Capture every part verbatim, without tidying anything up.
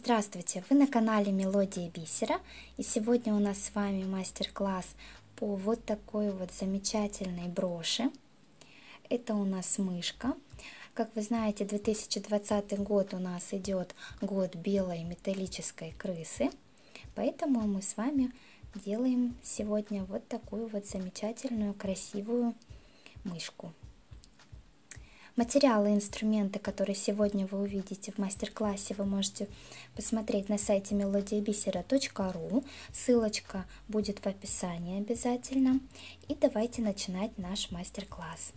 Здравствуйте! Вы на канале Мелодия Бисера, и сегодня у нас с вами мастер-класс по вот такой вот замечательной броши. Это у нас мышка. Как вы знаете, две тысячи двадцатый год у нас идет год белой металлической крысы, поэтому мы с вами делаем сегодня вот такую вот замечательную красивую мышку. Материалы и инструменты, которые сегодня вы увидите в мастер-классе, вы можете посмотреть на сайте мелодия бисера точка ру. Ссылочка будет в описании обязательно. И давайте начинать наш мастер-класс.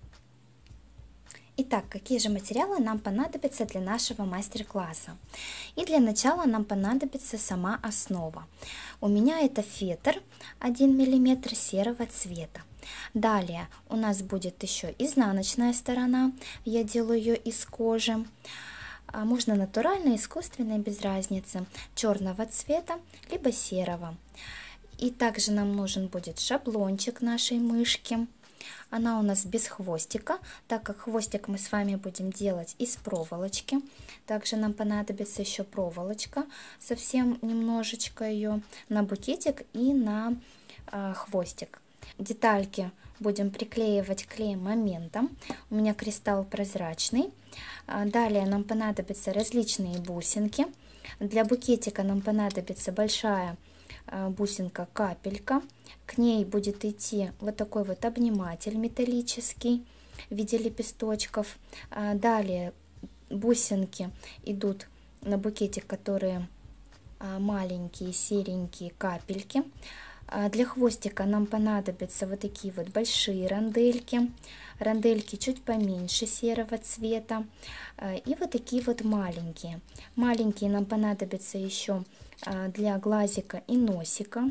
Итак, какие же материалы нам понадобятся для нашего мастер-класса? И для начала нам понадобится сама основа. У меня это фетр один миллиметр серого цвета. Далее у нас будет еще изнаночная сторона, я делаю ее из кожи, можно натуральной, искусственной, без разницы, черного цвета, либо серого. И также нам нужен будет шаблончик нашей мышки, она у нас без хвостика, так как хвостик мы с вами будем делать из проволочки. Также нам понадобится еще проволочка, совсем немножечко ее на букетик и на э, хвостик. Детальки будем приклеивать клеем моментом. У меня кристалл прозрачный. Далее нам понадобятся различные бусинки. Для букетика нам понадобится большая бусинка капелька. К ней будет идти вот такой вот обниматель металлический в виде лепесточков. Далее бусинки идут на букетик, которые маленькие серенькие капельки. Для хвостика нам понадобятся вот такие вот большие рандельки, рандельки чуть поменьше серого цвета, и вот такие вот маленькие. Маленькие нам понадобятся еще для глазика и носика.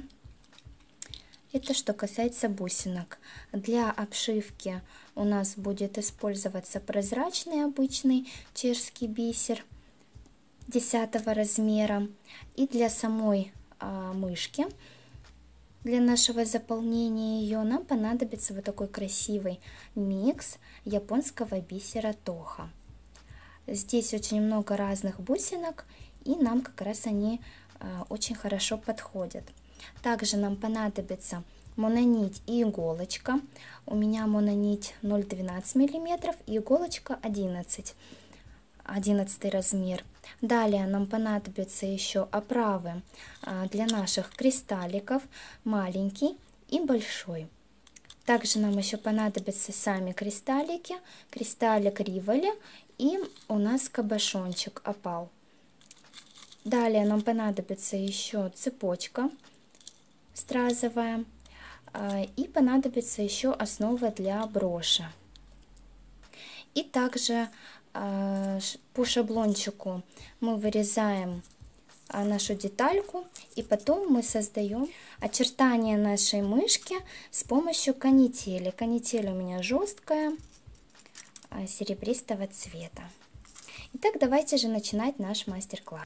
Это что касается бусинок. Для обшивки у нас будет использоваться прозрачный обычный чешский бисер десятого размера. И для самой мышки, для нашего заполнения ее, нам понадобится вот такой красивый микс японского бисера Тоха. Здесь очень много разных бусинок, и нам как раз они а, очень хорошо подходят. Также нам понадобится мононить и иголочка. У меня мононить ноль целых двенадцать сотых миллиметра и иголочка одиннадцать, одиннадцатый размер. Далее нам понадобятся еще оправы для наших кристалликов, маленький и большой. Также нам еще понадобятся сами кристаллики, кристаллик Риволи и у нас кабошончик опал. Далее нам понадобится еще цепочка стразовая и понадобится еще основа для броши. И также по шаблончику мы вырезаем нашу детальку, и потом мы создаем очертания нашей мышки с помощью канители. Канитель у меня жесткая, серебристого цвета. Итак, давайте же начинать наш мастер-класс.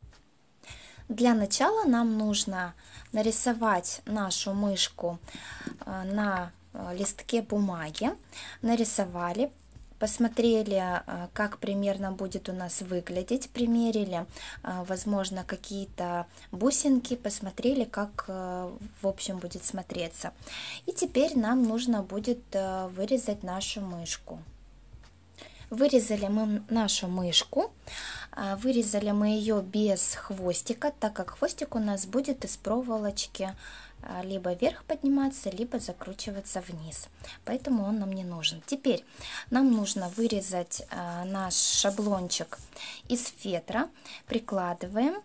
Для начала нам нужно нарисовать нашу мышку на листке бумаги. Нарисовали, посмотрели, как примерно будет у нас выглядеть, примерили, возможно, какие-то бусинки, посмотрели, как в общем будет смотреться. И теперь нам нужно будет вырезать нашу мышку. Вырезали мы нашу мышку, вырезали мы ее без хвостика, так как хвостик у нас будет из проволочки либо вверх подниматься, либо закручиваться вниз, поэтому он нам не нужен. Теперь нам нужно вырезать наш шаблончик из фетра, прикладываем,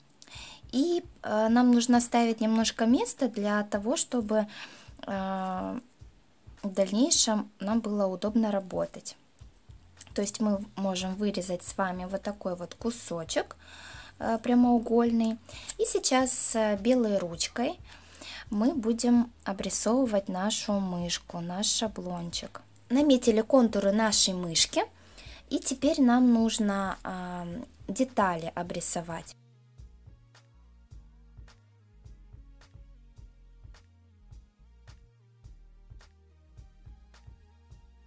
и нам нужно оставить немножко места для того, чтобы в дальнейшем нам было удобно работать. То есть мы можем вырезать с вами вот такой вот кусочек прямоугольный, и сейчас белой ручкой мы будем обрисовывать нашу мышку, наш шаблончик. Наметили контуры нашей мышки, и теперь нам нужно э, детали обрисовать.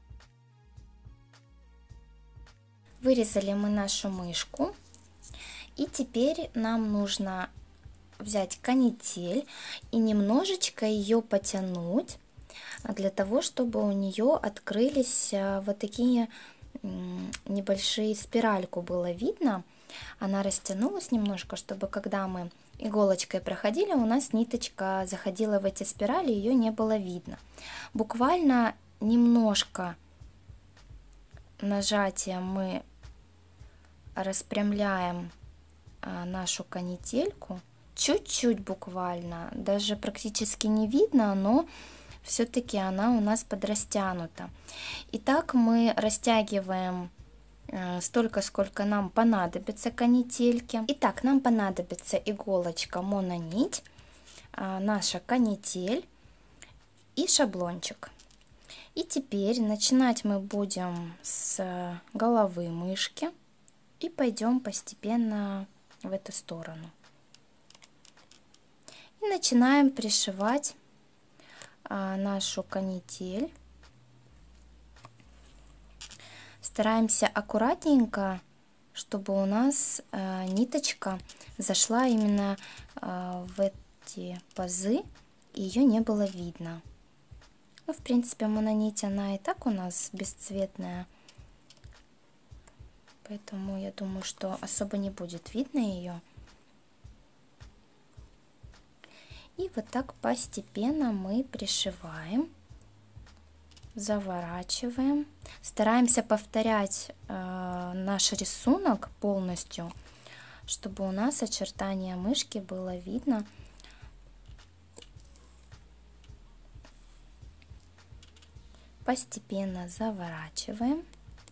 Вырезали мы нашу мышку, И теперь нам нужно взять канитель и немножечко ее потянуть, для того, чтобы у нее открылись вот такие небольшие, спиральку было видно. Она растянулась немножко, чтобы когда мы иголочкой проходили, у нас ниточка заходила в эти спирали, ее не было видно. Буквально немножко нажатием мы распрямляем нашу канительку, чуть-чуть буквально, даже практически не видно, но все-таки она у нас подрастянута. И так мы растягиваем столько, сколько нам понадобится канительки. Итак, нам понадобится иголочка, мононить, наша канитель и шаблончик. И теперь начинать мы будем с головы мышки и пойдем постепенно в эту сторону. И начинаем пришивать нашу канитель. Стараемся аккуратненько, чтобы у нас э, ниточка зашла именно э, в эти пазы, и ее не было видно. Ну, в принципе, мононить, она и так у нас бесцветная, поэтому я думаю, что особо не будет видно ее. И вот так постепенно мы пришиваем, заворачиваем, стараемся повторять э, наш рисунок полностью, чтобы у нас очертания мышки было видно. Постепенно заворачиваем,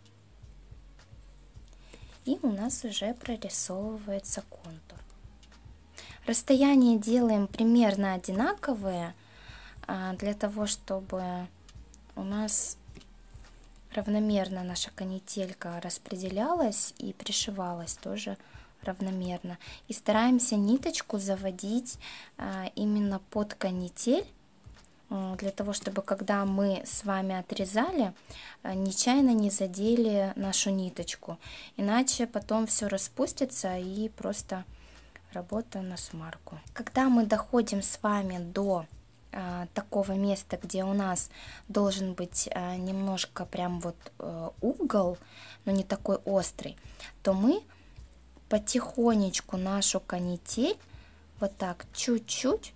и у нас уже прорисовывается контур. Расстояние делаем примерно одинаковые, для того, чтобы у нас равномерно наша канителька распределялась и пришивалась тоже равномерно. И стараемся ниточку заводить именно под канитель, для того, чтобы когда мы с вами отрезали, нечаянно не задели нашу ниточку. Иначе потом все распустится и просто работа на смарку. Когда мы доходим с вами до а, такого места, где у нас должен быть а, немножко прям вот а, угол, но не такой острый, то мы потихонечку нашу канитель вот так чуть-чуть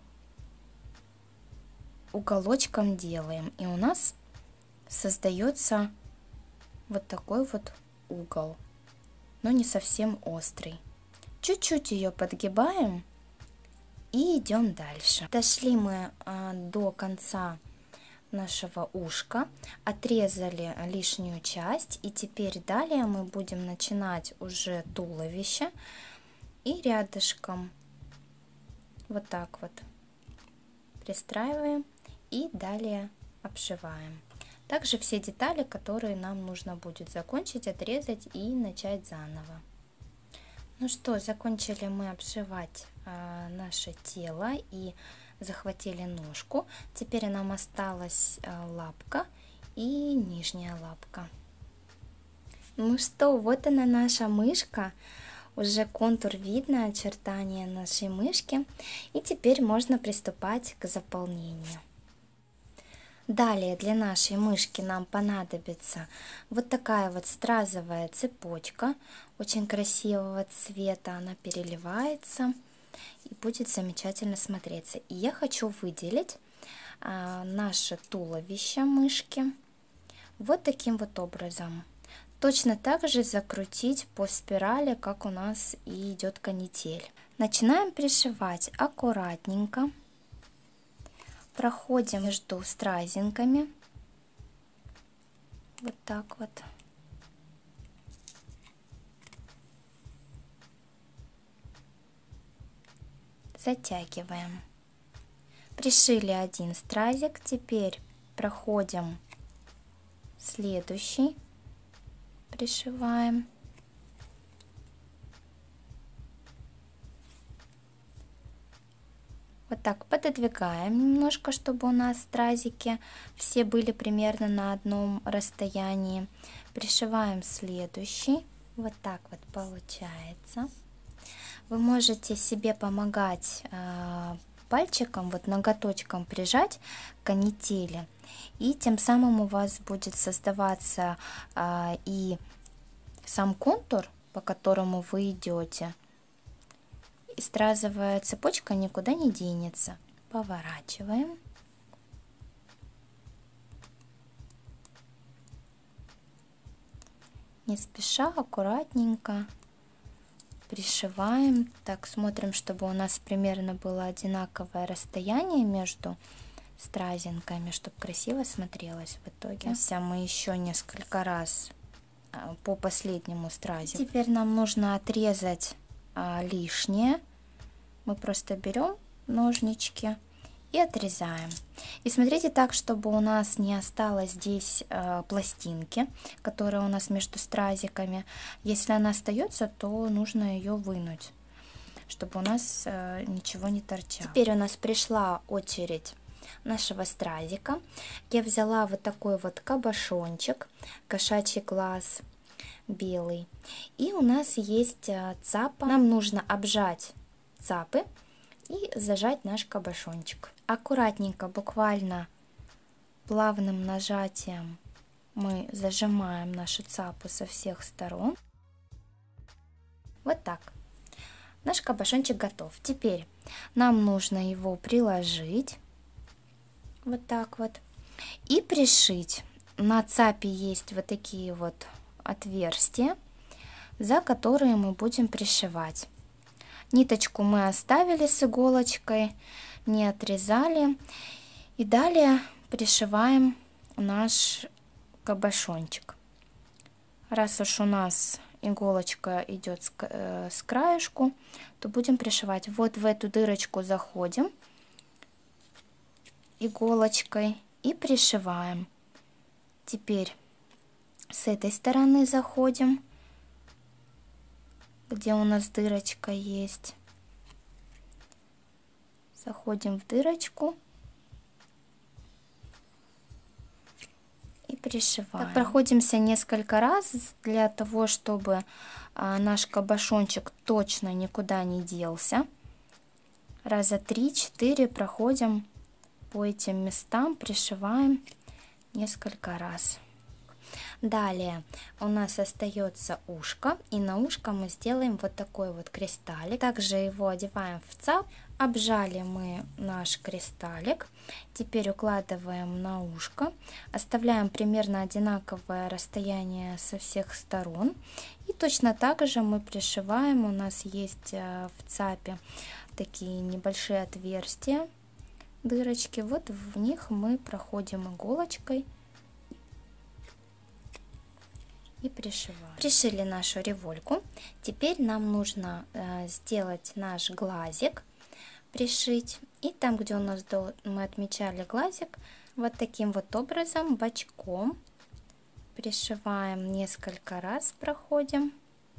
уголочком делаем, и у нас создается вот такой вот угол, но не совсем острый. Чуть-чуть ее подгибаем и идем дальше. Дошли мы а, до конца нашего ушка, отрезали лишнюю часть, и теперь далее мы будем начинать уже туловище, и рядышком вот так вот пристраиваем и далее обшиваем. Также все детали, которые нам нужно будет закончить, отрезать и начать заново. Ну что, закончили мы обшивать а, наше тело и захватили ножку. Теперь нам осталась а, лапка и нижняя лапка. Ну что, вот она наша мышка. Уже контур видно, очертания нашей мышки. И теперь можно приступать к заполнению. Далее для нашей мышки нам понадобится вот такая вот стразовая цепочка, очень красивого цвета, она переливается и будет замечательно смотреться. И я хочу выделить а, наше туловище мышки вот таким вот образом. Точно так же закрутить по спирали, как у нас и идет канитель. Начинаем пришивать аккуратненько. Проходим между стразинками, вот так вот. Затягиваем. Пришили один стразик, теперь проходим следующий, пришиваем. Вот так пододвигаем немножко, чтобы у нас стразики все были примерно на одном расстоянии. Пришиваем следующий. Вот так вот получается. Вы можете себе помогать а, пальчиком, вот ноготочком прижать к канители, и тем самым у вас будет создаваться а, и сам контур, по которому вы идете, и стразовая цепочка никуда не денется. Поворачиваем. Не спеша, аккуратненько пришиваем. Так, смотрим, чтобы у нас примерно было одинаковое расстояние между стразинками, чтобы красиво смотрелось в итоге. Все, мы еще несколько раз по последнему стразику. Теперь нам нужно отрезать а, лишнее. Мы просто берем ножнички и отрезаем. И смотрите так, чтобы у нас не осталось здесь э, пластинки, которая у нас между стразиками. Если она остается, то нужно ее вынуть, чтобы у нас э, ничего не торчало. Теперь у нас пришла очередь нашего стразика. Я взяла вот такой вот кабошончик, кошачий глаз белый. И у нас есть цапа. Нам нужно обжать цапы и зажать наш кабошончик. Аккуратненько, буквально плавным нажатием мы зажимаем наши цапы со всех сторон. Вот так. Наш кабошончик готов. Теперь нам нужно его приложить. Вот так вот. И пришить. На цапе есть вот такие вот отверстия, за которые мы будем пришивать. Ниточку мы оставили с иголочкой, не отрезали. И далее пришиваем наш кабошончик. Раз уж у нас иголочка идет с, э, с краешку, то будем пришивать. Вот в эту дырочку заходим иголочкой и пришиваем. Теперь с этой стороны заходим, где у нас дырочка есть. Заходим в дырочку и пришиваем. Так, проходимся несколько раз для того, чтобы а, наш кабошончик точно никуда не делся. Раза три-четыре проходим по этим местам, пришиваем несколько раз. Далее у нас остается ушко, и на ушко мы сделаем вот такой вот кристаллик. Также его одеваем в цап. Обжали мы наш кристаллик. Теперь укладываем на ушко. Оставляем примерно одинаковое расстояние со всех сторон. И точно так же мы пришиваем. У нас есть в цапе такие небольшие отверстия, дырочки. Вот в них мы проходим иголочкой и пришиваем. Пришили нашу револьку. Теперь нам нужно э, сделать наш глазик, пришить. И там, где у нас до, мы отмечали глазик, вот таким вот образом бочком пришиваем, несколько раз проходим.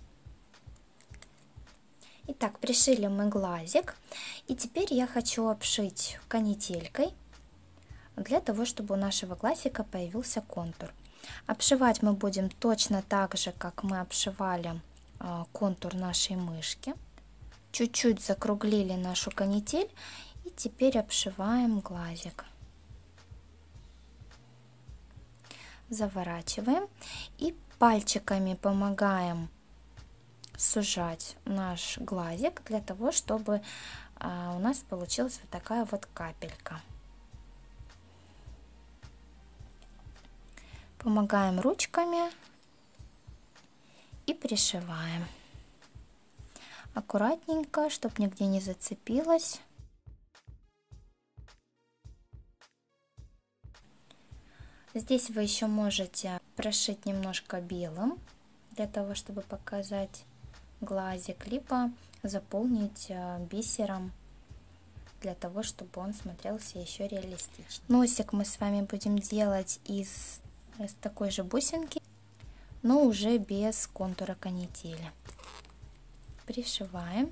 Итак, пришили мы глазик. И теперь я хочу обшить канителькой, для того, чтобы у нашего глазика появился контур. Обшивать мы будем точно так же, как мы обшивали э, контур нашей мышки. Чуть-чуть закруглили нашу канитель и теперь обшиваем глазик. Заворачиваем и пальчиками помогаем сужать наш глазик, для того, чтобы э, у нас получилась вот такая вот капелька. Помогаем ручками и пришиваем. Аккуратненько, чтобы нигде не зацепилось. Здесь вы еще можете прошить немножко белым, для того, чтобы показать глазик, либо заполнить бисером, для того, чтобы он смотрелся еще реалистично. Носик мы с вами будем делать из, из такой же бусинки, но уже без контура канители. Пришиваем.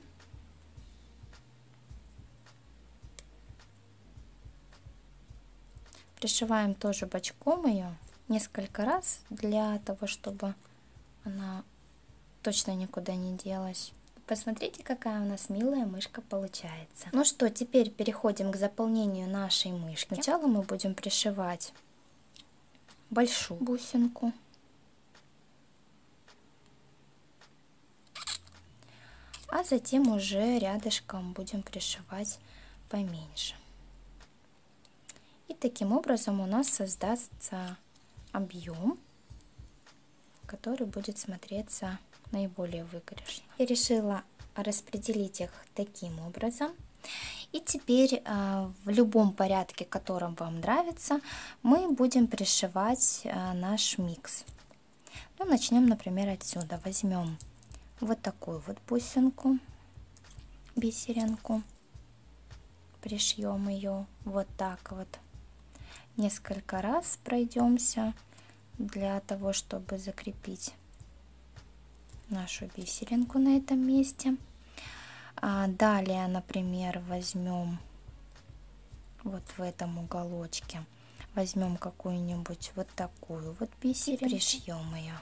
Пришиваем тоже бочком ее несколько раз, для того, чтобы она точно никуда не делась. Посмотрите, какая у нас милая мышка получается. Ну что, теперь переходим к заполнению нашей мышки. Сначала мы будем пришивать большую бусинку. А затем уже рядышком будем пришивать поменьше. И таким образом у нас создастся объем, который будет смотреться наиболее выигрышно. Я решила распределить их таким образом. И теперь в любом порядке, которым вам нравится, мы будем пришивать наш микс. Ну, начнем, например, отсюда. Возьмем вот такую вот бусинку, бисеринку, пришьем ее вот так вот. Несколько раз пройдемся для того, чтобы закрепить нашу бисеринку на этом месте. А далее, например, возьмем вот в этом уголочке, возьмем какую-нибудь вот такую вот бисеринку и пришьем ее.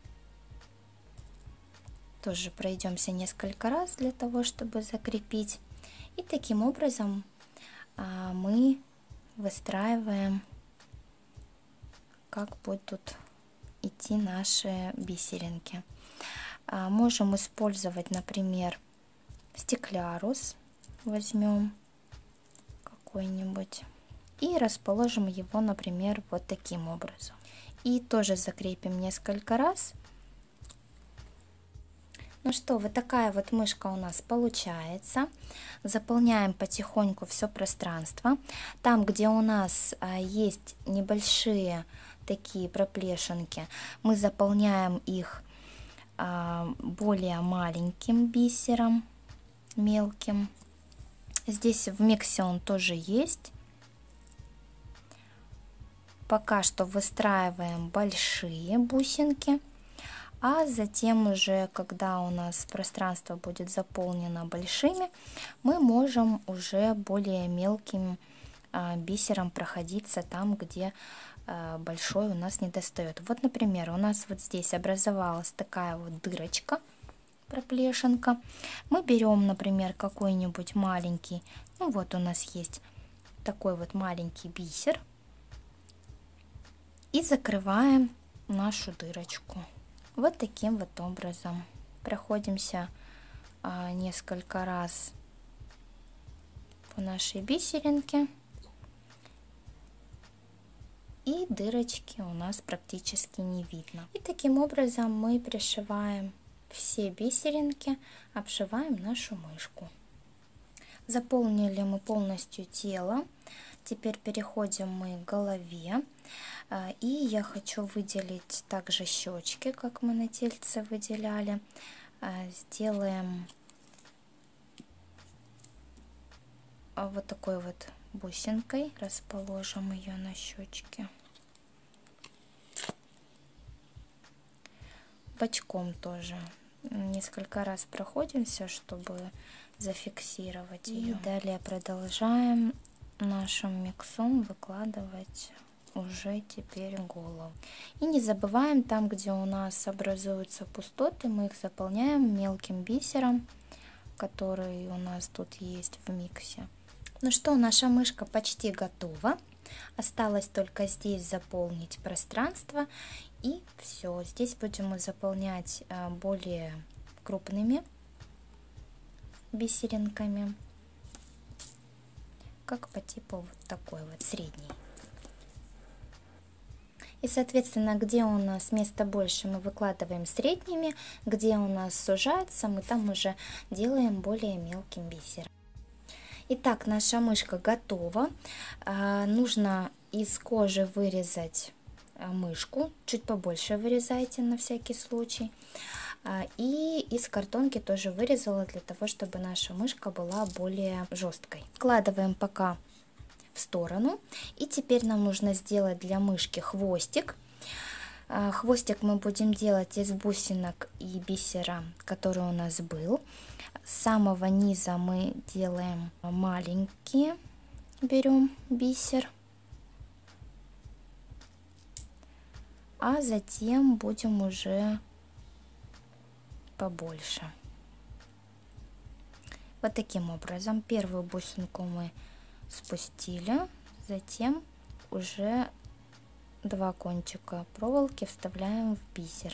Тоже пройдемся несколько раз для того, чтобы закрепить. И таким образом а, мы выстраиваем, как будут идти наши бисеринки. А, можем использовать, например, стеклярус. Возьмем какой-нибудь и расположим его, например, вот таким образом. И тоже закрепим несколько раз. Ну что, вот такая вот мышка у нас получается. Заполняем потихоньку все пространство. Там, где у нас а, есть небольшие такие проплешинки, мы заполняем их а, более маленьким бисером, мелким. Здесь в миксе он тоже есть. Пока что выстраиваем большие бусинки. А затем уже, когда у нас пространство будет заполнено большими, мы можем уже более мелким а, бисером проходиться там, где а, большой у нас не достает. Вот, например, у нас вот здесь образовалась такая вот дырочка, проплешинка. Мы берем, например, какой-нибудь маленький, ну вот у нас есть такой вот маленький бисер, и закрываем нашу дырочку. Вот таким вот образом проходимся а, несколько раз по нашей бисеринке, и дырочки у нас практически не видно. И таким образом мы пришиваем все бисеринки, обшиваем нашу мышку. Заполнили мы полностью тело. Теперь переходим мы к голове. И я хочу выделить также щечки, как мы на тельце выделяли. Сделаем вот такой вот бусинкой, расположим ее на щечке. Бочком тоже несколько раз проходимся, чтобы зафиксировать ее. И далее продолжаем нашим миксом выкладывать уже теперь голову. И не забываем, там, где у нас образуются пустоты, мы их заполняем мелким бисером, который у нас тут есть в миксе. Ну что, наша мышка почти готова. Осталось только здесь заполнить пространство. И все. Здесь будем мы заполнять более крупными бисеринками, как по типу вот такой вот средней. И, соответственно, где у нас место больше, мы выкладываем средними, где у нас сужается, мы там уже делаем более мелким бисером. Итак, наша мышка готова. А, нужно из кожи вырезать мышку, чуть побольше вырезайте на всякий случай. А, и из картонки тоже вырезала для того, чтобы наша мышка была более жесткой. Вкладываем пока в сторону. И теперь нам нужно сделать для мышки хвостик. Хвостик мы будем делать из бусинок и бисера, который у нас был. С самого низа мы делаем маленькие, берем бисер, а затем будем уже побольше. Вот таким образом первую бусинку мы спустили, затем уже два кончика проволоки вставляем в бисер.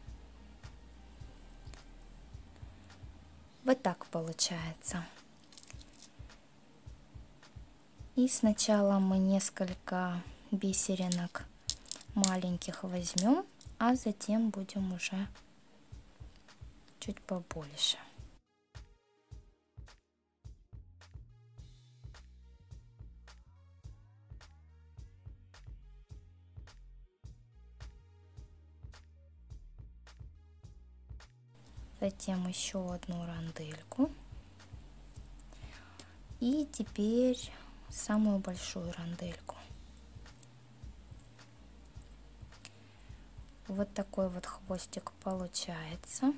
Вот так получается. И сначала мы несколько бисеринок маленьких возьмем, а затем будем уже чуть побольше. Затем еще одну рандельку. И теперь самую большую рандельку. Вот такой вот хвостик получается.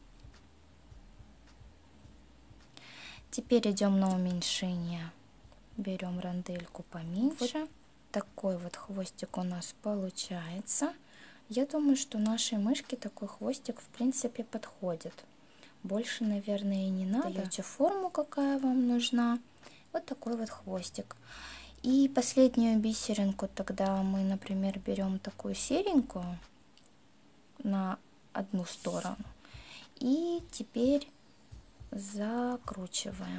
Теперь идем на уменьшение. Берем рандельку поменьше. Вот такой вот хвостик у нас получается. Я думаю, что нашей мышке такой хвостик в принципе подходит. Больше, наверное, и не надо. Даете форму, какая вам нужна. Вот такой вот хвостик. И последнюю бисеринку тогда мы, например, берем такую серенькую на одну сторону. И теперь закручиваем.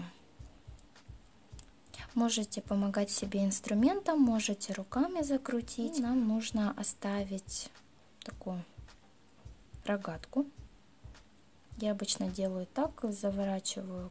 Можете помогать себе инструментом, можете руками закрутить. И нам нужно оставить такую рогатку. Я обычно делаю так, заворачиваю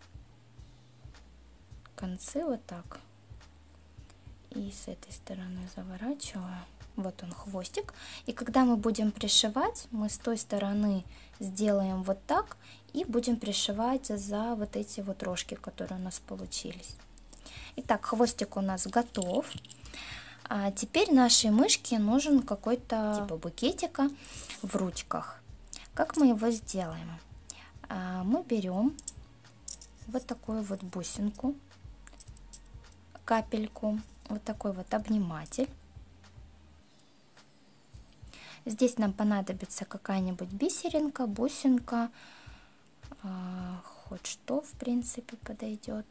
концы вот так. И с этой стороны заворачиваю. Вот он хвостик. И когда мы будем пришивать, мы с той стороны сделаем вот так и будем пришивать за вот эти вот рожки, которые у нас получились. Итак, хвостик у нас готов. А теперь нашей мышке нужен какой-то типа букетика в ручках. Как мы его сделаем? А, мы берем вот такую вот бусинку, капельку, вот такой вот обниматель. Здесь нам понадобится какая-нибудь бисеринка, бусинка, а, хоть что в принципе подойдет.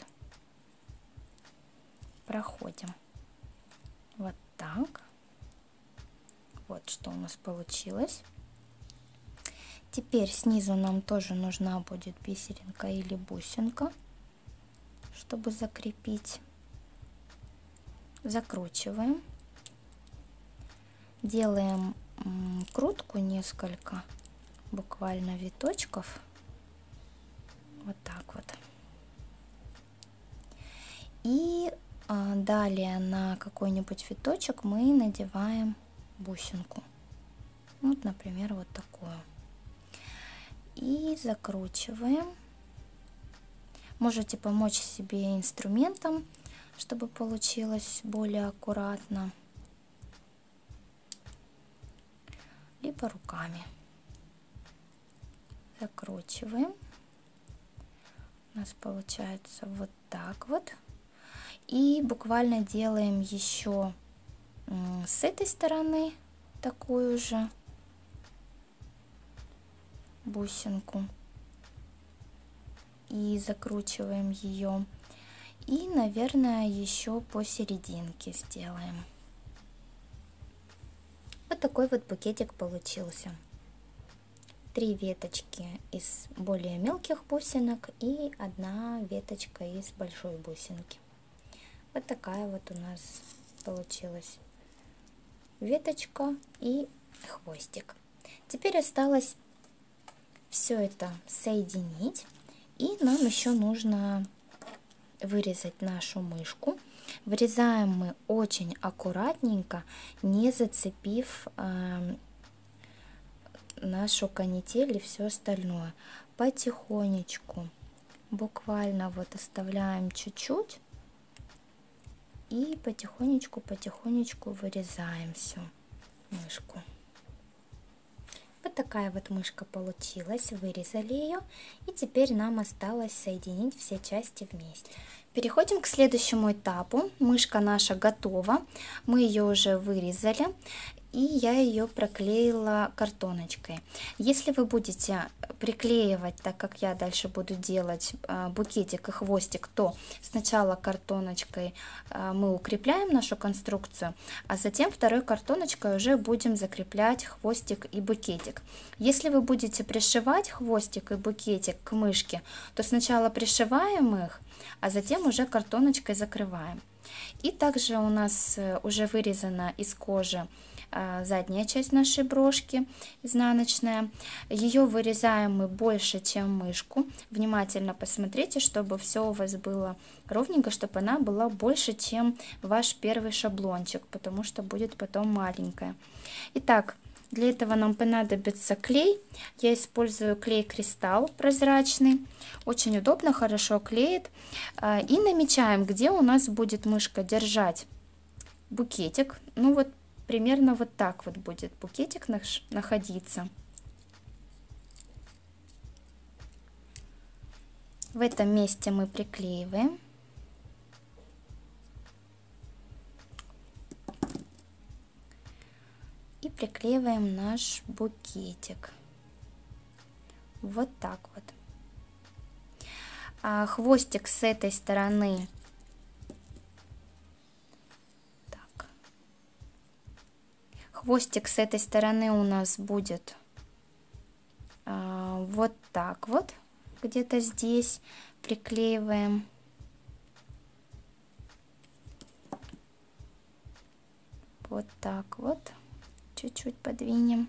Проходим. Вот так. Вот что у нас получилось. Теперь снизу нам тоже нужна будет бисеринка или бусинка, чтобы закрепить. Закручиваем. Делаем крутку несколько, буквально виточков. Вот так вот. И а, далее на какой-нибудь виточек мы надеваем бусинку. Вот, например, вот такую. И закручиваем. Можете помочь себе инструментом, чтобы получилось более аккуратно. Либо руками. Закручиваем. У нас получается вот так вот. И буквально делаем еще с этой стороны такую же бусинку. И закручиваем ее. И, наверное, еще посерединке сделаем. Вот такой вот букетик получился. Три веточки из более мелких бусинок и одна веточка из большой бусинки. Вот такая вот у нас получилась веточка и хвостик. Теперь осталось все это соединить, и нам еще нужно вырезать нашу мышку. Вырезаем мы очень аккуратненько, не зацепив э, нашу канитель и все остальное. Потихонечку, буквально вот оставляем чуть-чуть и потихонечку, потихонечку вырезаем всю мышку. Вот такая вот мышка получилась, вырезали ее, и теперь нам осталось соединить все части вместе. Переходим к следующему этапу. Мышка наша готова, мы ее уже вырезали, и я ее проклеила картоночкой. Если вы будете приклеивать, так как я дальше буду делать букетик и хвостик, то сначала картоночкой мы укрепляем нашу конструкцию, а затем второй картоночкой уже будем закреплять хвостик и букетик. Если вы будете пришивать хвостик и букетик к мышке, то сначала пришиваем их, а затем уже картоночкой закрываем. И также у нас уже вырезана из кожи задняя часть нашей брошки, изнаночная. Ее вырезаем мы больше, чем мышку. Внимательно посмотрите, чтобы все у вас было ровненько, чтобы она была больше, чем ваш первый шаблончик, потому что будет потом маленькая. Итак, для этого нам понадобится клей. Я использую клей Кристалл прозрачный. Очень удобно, хорошо клеит. И намечаем, где у нас будет мышка держать букетик. Ну вот примерно вот так вот будет букетик наш находиться. В этом месте мы приклеиваем. И приклеиваем наш букетик. Вот так вот. А хвостик с этой стороны. Так. Хвостик с этой стороны у нас будет а, вот так вот. Где-то здесь приклеиваем. Вот так вот. Чуть-чуть подвинем.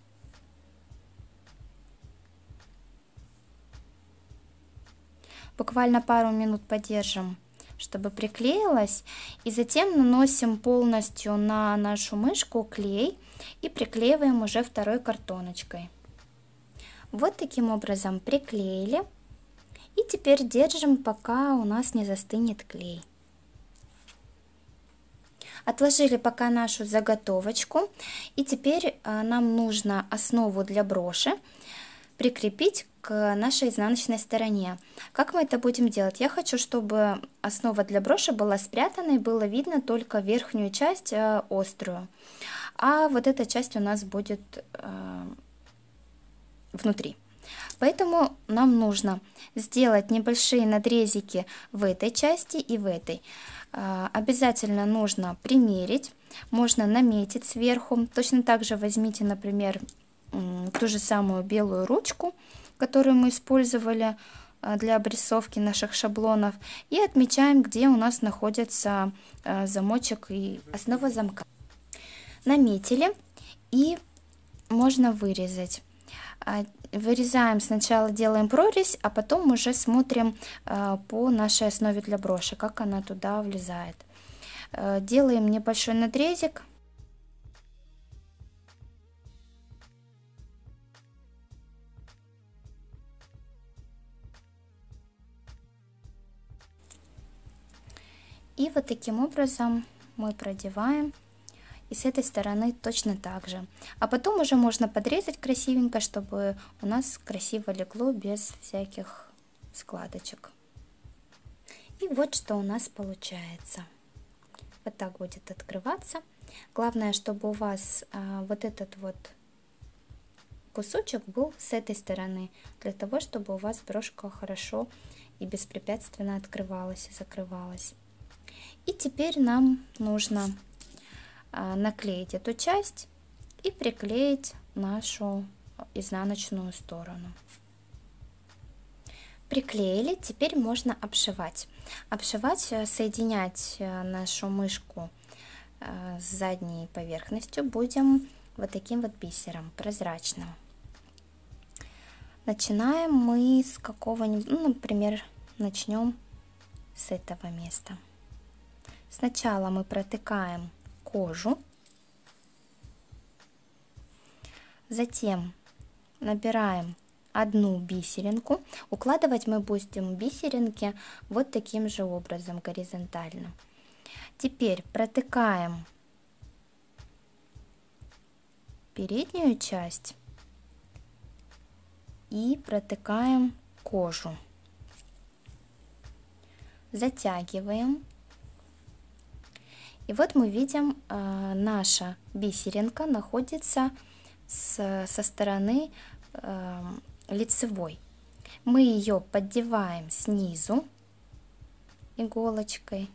Буквально пару минут подержим, чтобы приклеилось, и затем наносим полностью на нашу мышку клей и приклеиваем уже второй картоночкой. Вот таким образом приклеили, и теперь держим, пока у нас не застынет клей. Отложили пока нашу заготовочку, и теперь нам нужно основу для броши прикрепить к нашей изнаночной стороне. Как мы это будем делать? Я хочу, чтобы основа для броши была спрятана и было видно только верхнюю часть, острую, а вот эта часть у нас будет э, внутри. Поэтому нам нужно сделать небольшие надрезики в этой части и в этой. Обязательно нужно примерить, можно наметить сверху. Точно так же возьмите, например, ту же самую белую ручку, которую мы использовали для обрисовки наших шаблонов, и отмечаем, где у нас находится замочек и основа замка. Наметили, и можно вырезать. Вырезаем, сначала делаем прорезь, а потом уже смотрим по нашей основе для броши, как она туда влезает. Делаем небольшой надрезик. И вот таким образом мы продеваем. И с этой стороны точно так же. А потом уже можно подрезать красивенько, чтобы у нас красиво легло без всяких складочек. И вот что у нас получается. Вот так будет открываться. Главное, чтобы у вас а, вот этот вот кусочек был с этой стороны, для того, чтобы у вас брошка хорошо и беспрепятственно открывалась и закрывалась. И теперь нам нужно наклеить эту часть и приклеить нашу изнаночную сторону. Приклеили, теперь можно обшивать. Обшивать, соединять нашу мышку с задней поверхностью будем вот таким вот бисером прозрачным. Начинаем мы с какого-нибудь, ну, например, начнем с этого места. Сначала мы протыкаем кожу, затем набираем одну бисеринку. Укладывать мы будем бисеринки вот таким же образом, горизонтально. Теперь протыкаем переднюю часть и протыкаем кожу, затягиваем. И вот мы видим, э, наша бисеринка находится с, со стороны э, лицевой. Мы ее поддеваем снизу иголочкой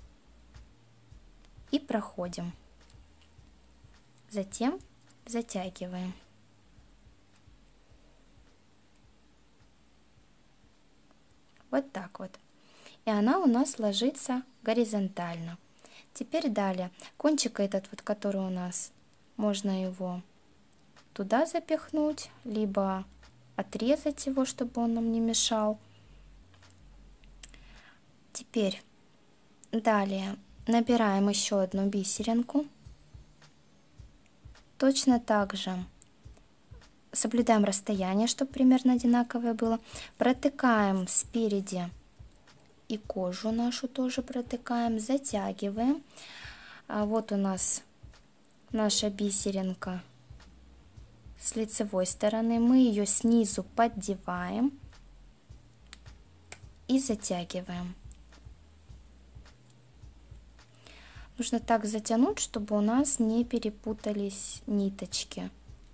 и проходим. Затем затягиваем. Вот так вот. И она у нас ложится горизонтально. Теперь далее. Кончик этот вот, который у нас, можно его туда запихнуть, либо отрезать его, чтобы он нам не мешал. Теперь далее набираем еще одну бисеринку. Точно так же соблюдаем расстояние, чтобы примерно одинаковое было. Протыкаем спереди и кожу нашу тоже протыкаем, затягиваем. А вот у нас наша бисеринка с лицевой стороны. Мы ее снизу поддеваем и затягиваем. Нужно так затянуть, чтобы у нас не перепутались ниточки.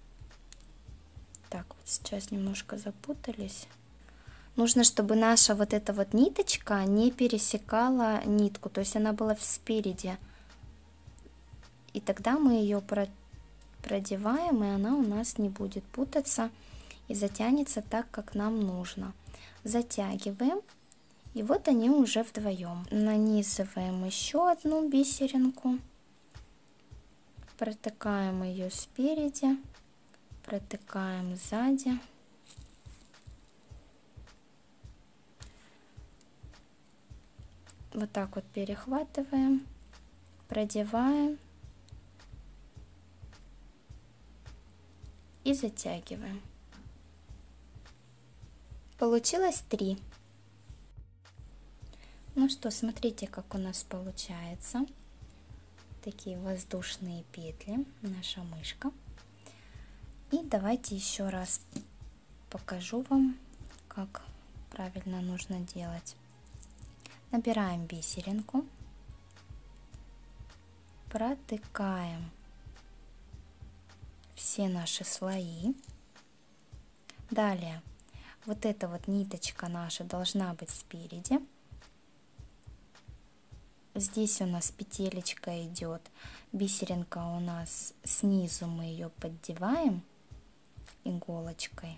Так, вот сейчас немножко запутались. Нужно, чтобы наша вот эта вот ниточка не пересекала нитку, то есть она была спереди. И тогда мы ее продеваем, и она у нас не будет путаться и затянется так, как нам нужно. Затягиваем. И вот они уже вдвоем. Нанизываем еще одну бисеринку, протыкаем ее спереди, протыкаем сзади. Вот так вот перехватываем, продеваем и затягиваем. Получилось три. Ну что, смотрите, как у нас получается. Такие воздушные петли, наша мышка. И давайте еще раз покажу вам, как правильно нужно делать. Набираем бисеринку, протыкаем все наши слои. Далее, вот эта вот ниточка наша должна быть спереди. Здесь у нас петелечка идет, бисеринка у нас снизу, мы ее поддеваем иголочкой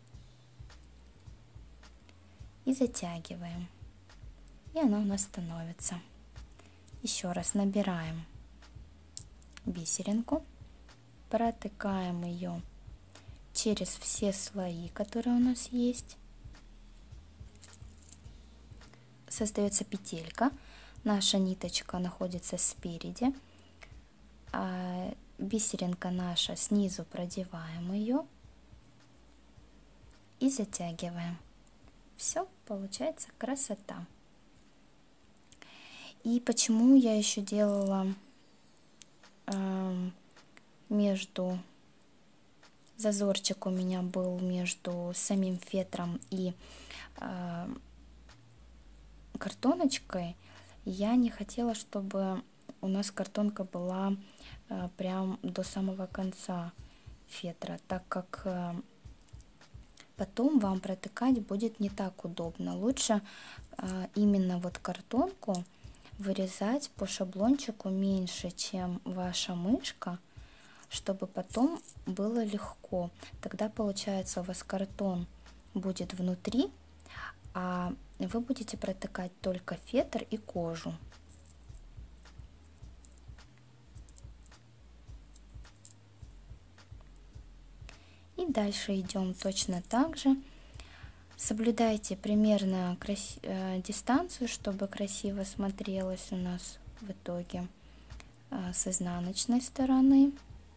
и затягиваем, и она у нас становится. Еще раз набираем бисеринку, протыкаем ее через все слои, которые у нас есть. Создается петелька. Наша ниточка находится спереди, а бисеринка наша снизу, продеваем ее и затягиваем. Все, получается красота. И почему я еще делала э, между, зазорчик у меня был между самим фетром и э, картоночкой. Я не хотела, чтобы у нас картонка была э, прям до самого конца фетра, так как э, потом вам протыкать будет не так удобно. Лучше э, именно вот картонку вырезать по шаблончику меньше, чем ваша мышка, чтобы потом было легко. Тогда получается у вас картон будет внутри, а вы будете протыкать только фетр и кожу. И дальше идем точно так же. Соблюдайте примерно краси... э, дистанцию, чтобы красиво смотрелось у нас в итоге э, с изнаночной стороны.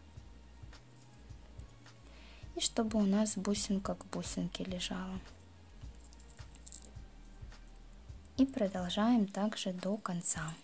И чтобы у нас бусинка к бусинке лежала. И продолжаем также до конца.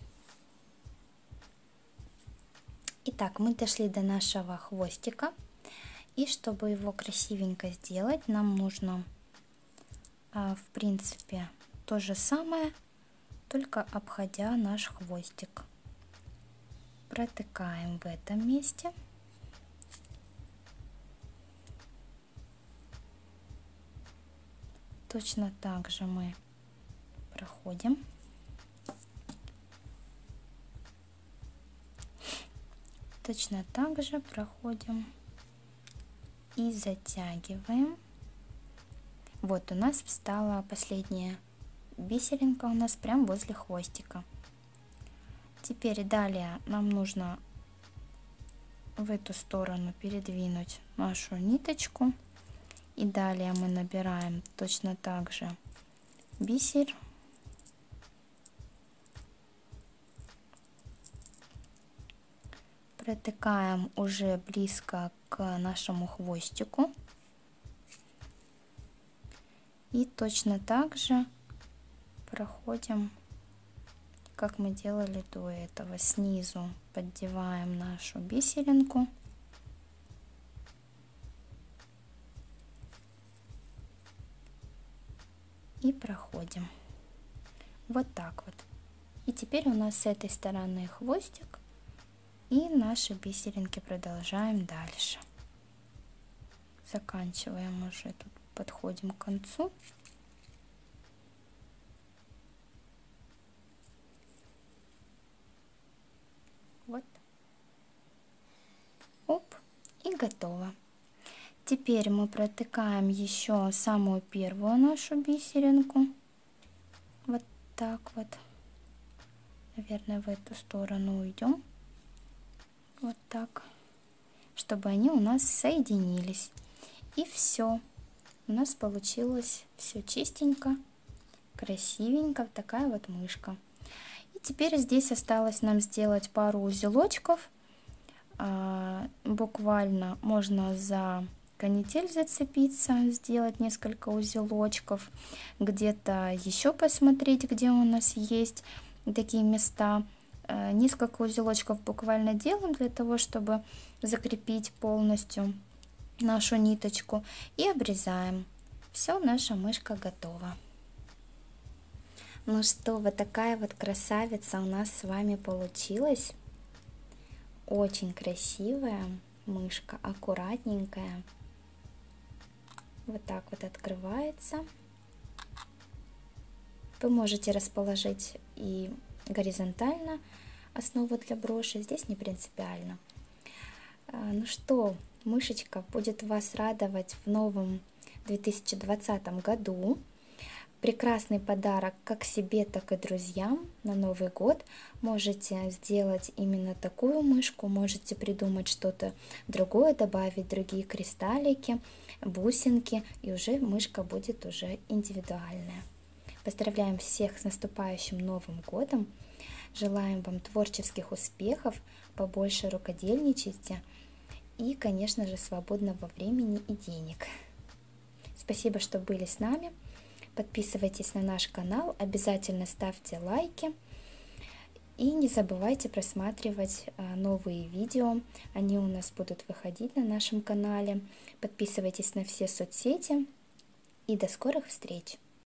Итак, мы дошли до нашего хвостика. И чтобы его красивенько сделать, нам нужно, в принципе, то же самое, только обходя наш хвостик. Протыкаем в этом месте. Точно так же мы проходим. Точно так же проходим и затягиваем. Вот у нас встала последняя бисеринка у нас прям возле хвостика. Теперь далее нам нужно в эту сторону передвинуть нашу ниточку. И далее мы набираем точно так же бисер. Протыкаем уже близко к нашему хвостику. И точно так же проходим, как мы делали до этого. Снизу поддеваем нашу бисеринку. И проходим. Вот так вот. И теперь у нас с этой стороны хвостик. И наши бисеринки продолжаем дальше. Заканчиваем уже, тут подходим к концу. Вот. Оп, и готово. Теперь мы протыкаем еще самую первую нашу бисеринку. Вот так вот. Наверное, в эту сторону уйдем. Вот так. Чтобы они у нас соединились. И все. У нас получилось все чистенько, красивенько. Такая вот мышка. И теперь здесь осталось нам сделать пару узелочков. А, буквально можно за канитель зацепиться, сделать несколько узелочков. Где-то еще посмотреть, где у нас есть такие места. А, несколько узелочков буквально делаем для того, чтобы закрепить полностью нашу ниточку. И обрезаем. Все, наша мышка готова. Ну что, вот такая вот красавица у нас с вами получилась. Очень красивая мышка, аккуратненькая. Вот так вот открывается. Вы можете расположить и горизонтально основу для броши, здесь не принципиально. Ну что, мышечка будет вас радовать в новом две тысячи двадцатом году. Прекрасный подарок как себе, так и друзьям на Новый год. Можете сделать именно такую мышку, можете придумать что-то другое, добавить другие кристаллики, бусинки, и уже мышка будет уже индивидуальная. Поздравляем всех с наступающим Новым годом. Желаем вам творческих успехов, побольше рукодельничайте и, конечно же, свободного времени и денег. Спасибо, что были с нами. Подписывайтесь на наш канал, обязательно ставьте лайки и не забывайте просматривать новые видео. Они у нас будут выходить на нашем канале. Подписывайтесь на все соцсети и до скорых встреч!